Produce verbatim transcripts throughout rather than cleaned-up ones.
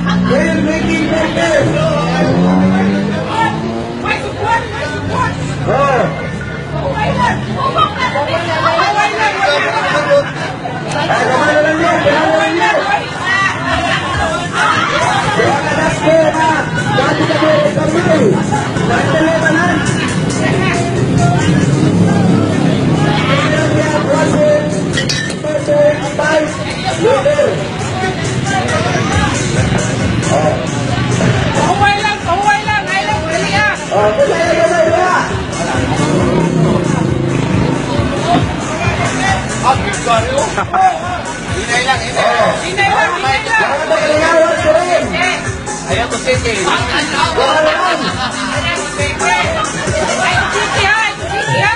We're making better. May support! May support! Oh. Okay lang! Okay lang! Ay, kamay lang yun. Kamay lang yun. Kaya ka na pera. Dati ka pera kamay. Dati ka lebanan. Pahuway lang! Pahuway lang! Ay lang! Dali ah! Oh, kaya ka na pera. Hinay lang, hinay lang. Hinay lang! Hinay lang! Kailangan ko rin. Ayaw ko sige. Ay, sige ha! Sige ha!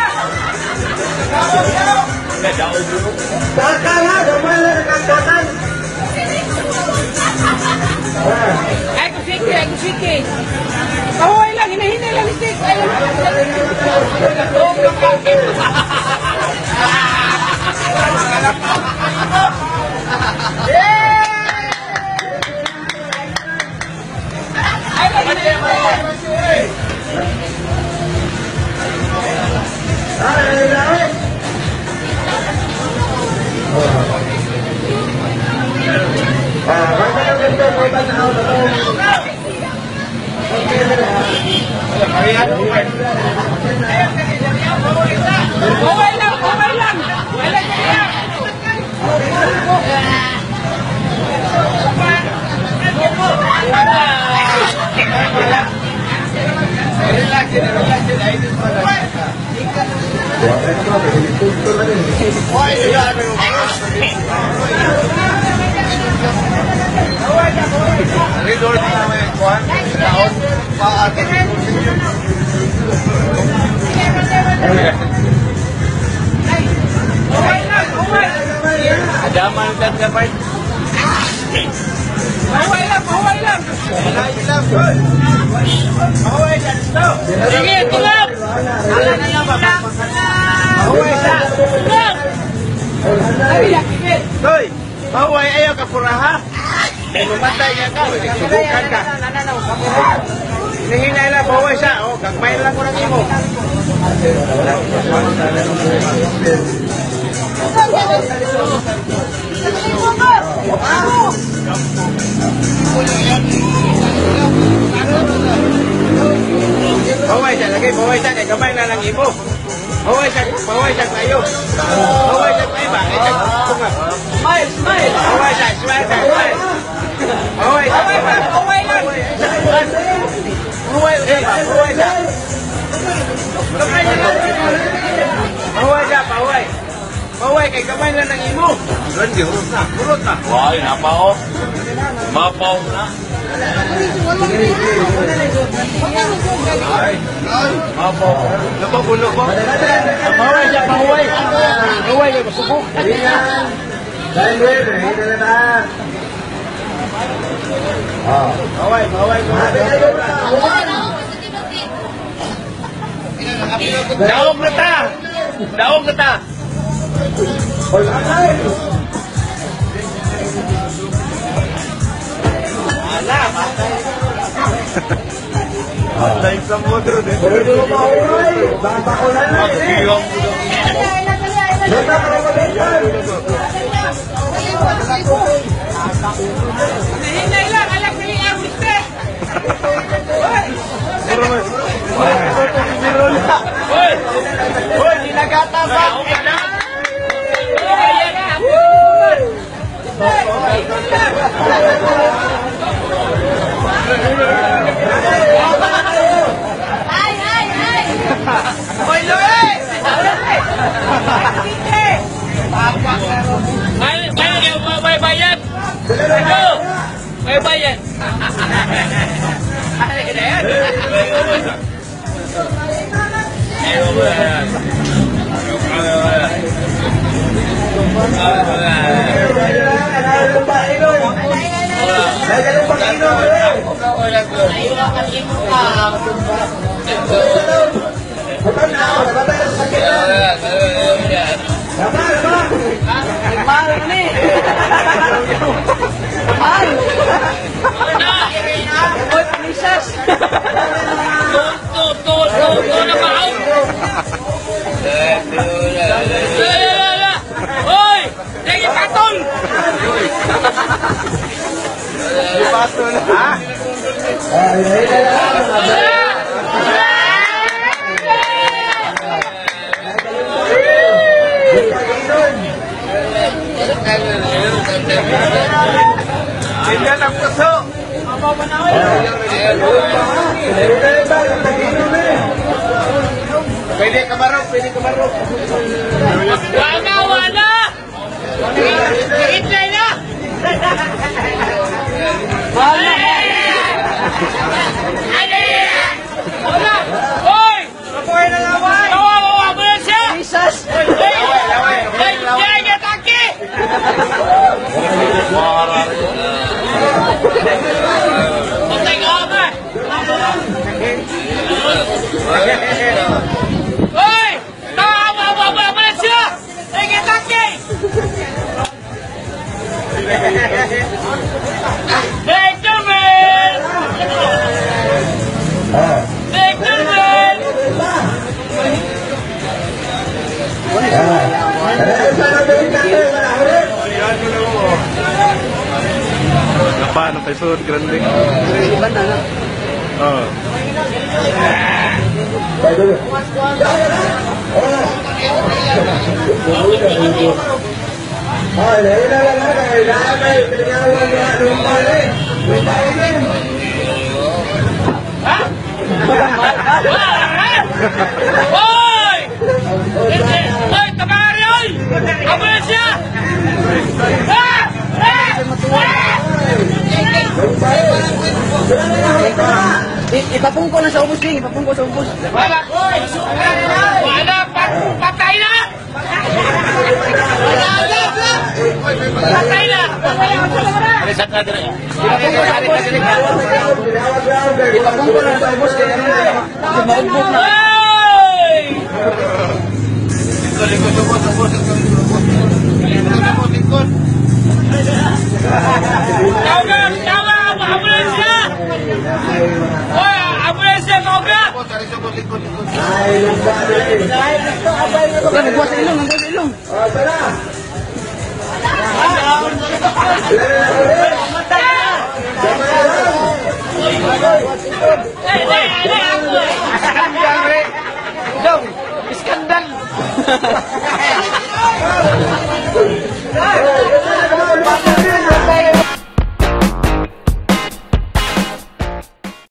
Kaka nga, gamay lang ang kakakan. Ay, kusiki! Ay, kusiki! Pahuway lang! Hinahinay lang! Stick! Ay, pahuway lang! Pahuway lang! Ay lang! Dali ah! Relax, relax, relax. Why are you having a Ridor din naman yung kuhan. Taon. Paate. Pahuway lang! Pahuway! Adaman ka ka pa. Pahuway lang! Pahuway lang! Hinay lang, good. Mahuway ka dito. Sige! Tulap! Ala na lang ba? Mahuway ka. Tulap! Ay, yakit! Toy, mahuway ayaw ka puraha. Lumatay nga ka. Subukan ka. Hinahinay lang, mahuway siya. O, kagmayin lang ko ng imo. Mahuway siya, lagi mahuway siya. Kaya kamay na lang imo. Mahuway siya, mahuway siya tayo. Mahuway siya tayo ba? Ito, bunga. Smile! Smile! Mahuway siya, smile siya, smile. Mahuway siya, Pahuway lang! Pahuway lang! mahuway siya, mahuway siya. Mahuway siya, mahuway. Mahuway, kay kamay na ng imo. Doon, di hurot na, hurot na. Why, napao? Mapaw na. Ay, mapaw. Napabulok mo? Mahuway siya, mahuway. Mahuway, may masubok. Ayan. Dahil we're ready na na. Oh. Mahuway, mahuway. Daog na ta! Daog na ta! Wala tayo. Wala, matay. Matay sa modro din. Pwede mo mahuray. Bata ko na na eh. Magbiwang mo daw. Bata ko na malitan. Hinahinay lang! Alam! Dali ah! Mister! Hoy! Hoy, dinagata ba? Ay! Ay! Ay! Hoy, Luis! May, may, may bayad! Ito! May bayad! Mahal na ni! Mahal! Paso na. Ha? Ay, ay, ay, ay. Tingnan ang puso. Pwede kamarok, pwede kamarok. Wala, wala! Hintay na! Wala! Wala! Hoy! Mabuhay na laway! Kawawa mo na siya! Jesus! Ay, ay, atake! Patay ka ba? Hoy! Kawawa mo na siya! Ay, atake! Victorman! Victorman! Paano kay Sud? Grande. Iban na na. Oo. Ay, ay, ay, ay, ay, Ha? Hoy! Hoy, tabari, hoy! Abo na siya! Ha? Ha? Ipapungko na sa ubos, King. Ipapungko sa ubos. Wala! Wala! Patay na! Patay na! Reset na din. Ipapungko na sa ubos, King. Maumbok na. Hoy! Likod, likod, likod, likod, likod, likod, likod. Tawag! Tawag! Ambulansya! Hoy! Ambulansya! Tawag! ay, Wala, nagbuwas sa ilong. Nagbuwas sa ilong. oh, tara. Eh, eh, eh, ako! Skandal, Re. Dong, skandal.